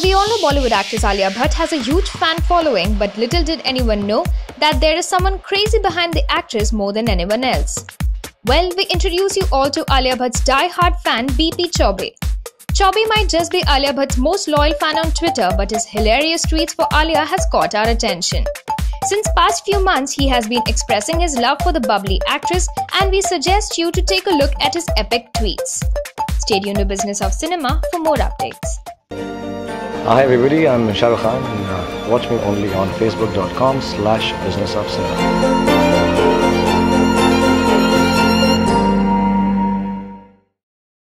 we all know Bollywood actress Alia Bhatt has a huge fan following, but little did anyone know that there is someone crazy behind the actress more than anyone else. Well, we introduce you all to Alia Bhatt's die-hard fan BP Chaube. Chaube might just be Alia Bhatt's most loyal fan on Twitter, but his hilarious tweets for Alia has caught our attention. Since past few months, he has been expressing his love for the bubbly actress, and we suggest you to take a look at his epic tweets. Stay tuned to Business of Cinema for more updates. Hi everybody, I'm Shah Rukh Khan and watch me only on facebook.com/businessofcinema.